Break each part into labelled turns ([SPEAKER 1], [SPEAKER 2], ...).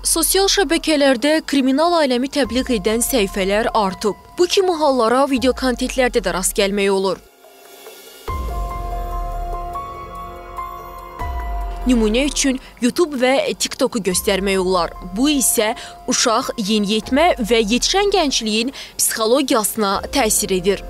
[SPEAKER 1] Sosial şəbəkələrdə kriminal aləmi təbliğ edən səhifələr artıb. Bu kimi hallara video kontentlərdə də rast gəlmək olur. Nümunə üçün YouTube və TikTok'u göstərmək olar. Bu isə uşaq, yeniyetmə və yetişən gəncliyin psixologiyasına təsir edir.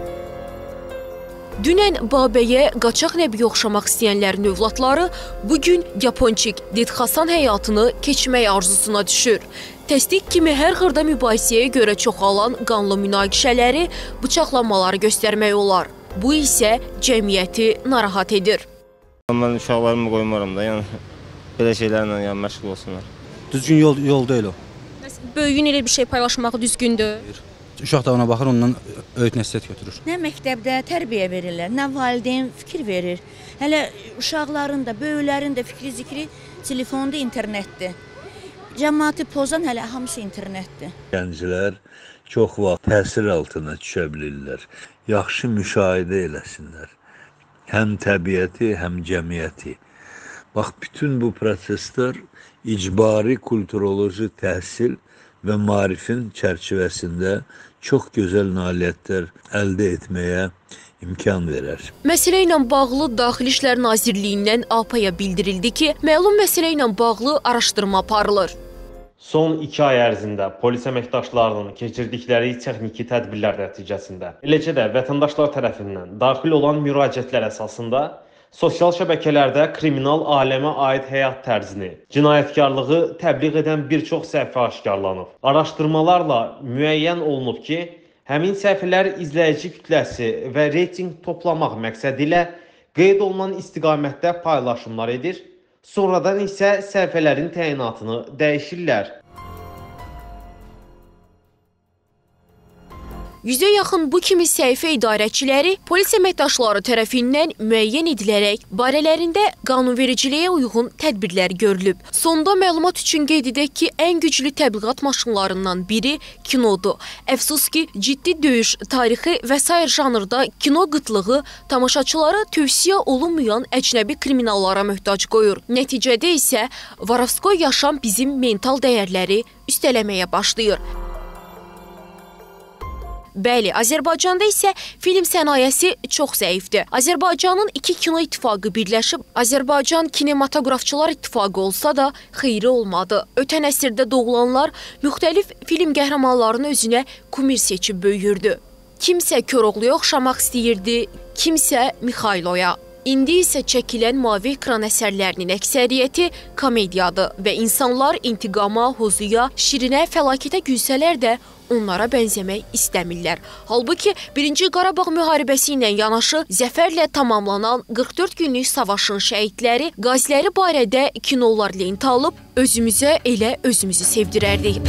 [SPEAKER 1] Dünən Babəyə qaçaq nəbiyə oxşamaq istəyənlərin övladları bugün Yaponçik Dedxasan həyatını keçmək arzusuna düşür. Təsdiq kimi hər xırda mübahisəyə görə çoxalan qanlı münaqişələri, bıçaqlanmaları göstərmək olar. Bu isə cəmiyyəti narahat edir.
[SPEAKER 2] Mən uşaqlarımı qoymaram da, yəni belə şeylərlə məşğul olsunlar.
[SPEAKER 3] Düzgün yol deyil o.
[SPEAKER 1] Böyüyün elə bir şey paylaşmağı düzgündür.
[SPEAKER 3] Uşaq da ona baxır, ondan öyüd nəsihət götürür.
[SPEAKER 4] Nə məktəbdə tərbiyə verirlər, nə valideyn fikir verir. Hələ uşaqların da, böyüklərin də fikri zikri telefonda, internetdir. Cəmaatı pozan hələ hamısı internetdir.
[SPEAKER 5] Gənclər çox vaxt təsir altına düşə bilirlər. Yaxşı müşahidə eləsinlər. Həm təbiəti, həm cəmiyyəti. Bax, bütün bu proseslər icbari kulturoloji təhsil və maarifin çərçivəsində çox gözəl nailiyyətlər əldə etməyə imkan verər.
[SPEAKER 1] Məsələ ilə bağlı Daxili İşlər Nazirliyindən APAya bildirildi ki, məlum məsələ ilə bağlı araşdırma aparılır.
[SPEAKER 6] Son 2 ay ərzində polis əməkdaşlarının keçirdikləri texniki tədbirlər nəticəsində, eləcə də vətəndaşlar tərəfindən daxil olan müraciətlər əsasında sosial şəbəkələrdə kriminal aləmə aid həyat tərzini, cinayətkarlığı təbliğ edən bir çox səhifə aşkarlanıb. Araşdırmalarla müəyyən olunub ki, həmin səhifələr izləyici kütləsi və reytinq toplamaq məqsədi ilə qeyd olunan istiqamətdə paylaşımlar edir, sonradan isə səhifələrin təyinatını dəyişirlər.
[SPEAKER 1] 100-ə yaxın bu kimi səhifə idarəçiləri polis əməkdaşları tərəfindən müəyyən edilərək barələrində qanunvericiliyə uyğun tədbirlər görülüb. Sonda məlumat üçün qeyd edək ki, ən güclü təbliğat maşınlarından biri kinodur. Əfsus ki, ciddi döyüş, tarixi və sair janrda kino qıtlığı tamaşaçılara tövsiyə olunmayan əcnəbi kriminallara möhtac qoyur. Nəticədə isə varovskoy yaşam bizim mental dəyərləri üstələməyə başlayır. Bəli, Azərbaycanda isə film sənayesi çox zəifdir. Azərbaycanın 2 kino ittifaqı birləşib Azərbaycan Kinematografçılar İttifaqı olsa da xeyri olmadı. Ötən əsrdə doğulanlar müxtəlif film qəhrəmanlarını özünə kumir seçib böyüyürdü. Kimsə Koroğluya oxşamaq istəyirdi, kimsə Mixayloya. İndi isə çəkilən mavi ekran əsərlərinin əksəriyyəti komediyadır və insanlar intiqama, huzuya, şirinə, fəlakətə gülsələr də onlara bənzəmək istəmirlər. Halbuki 1-ci Qarabağ müharibəsi ilə yanaşı zəfərlə tamamlanan 44 günlük savaşın şəhidləri, qaziləri barədə kinolar lent alıb özümüzə elə özümüzü sevdirərdik.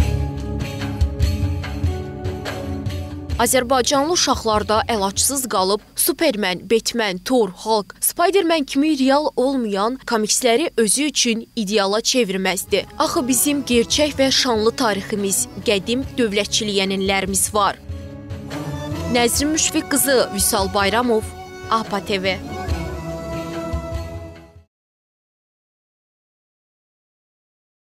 [SPEAKER 1] Azərbaycanlı uşaqlarda əlacsız qalıb Superman, Batman, Thor, Hulk, Spiderman kimi real olmayan komiksləri özü üçün ideala çevirməzdi. Axı bizim gerçək və şanlı tariximiz, qədim dövlətçilik ənənələrimiz var. Nəzrin Müşfiq qızı, Vüsal Bayramov, APA TV.